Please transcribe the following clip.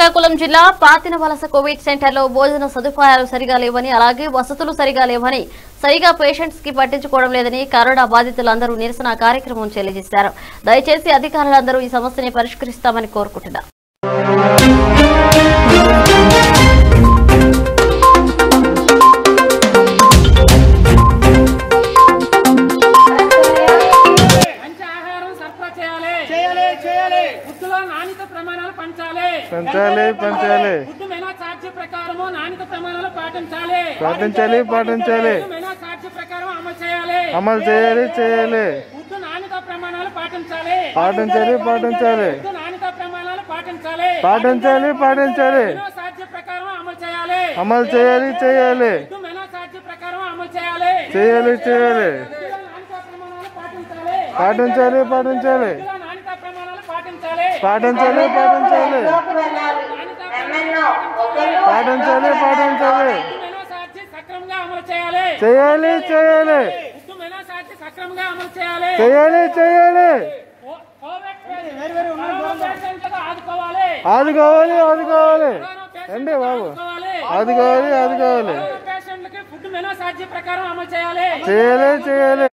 శ్రీకాకుళం జిల్లా నవలస కోవిడ్ సెంటర్లో భోజన సదుపాయాలు సరిగా లేవని అలాగే వసతులు సరిగా లేవని సరిగా పేషెంట్స్ కి పట్టించుకోవడం లేదని కరోనా బాధితులందరూ నిరసన కార్యక్రమం చేశారు. దయచేసి అధికారులందరూ ఈ సమస్యని పరిష్కరిస్తామని కోరుకుంటున్నారు. అమలు చేయాలి ఆదుకోవాలి అండి బాబు, ఆదుకోవాలి చేయాలి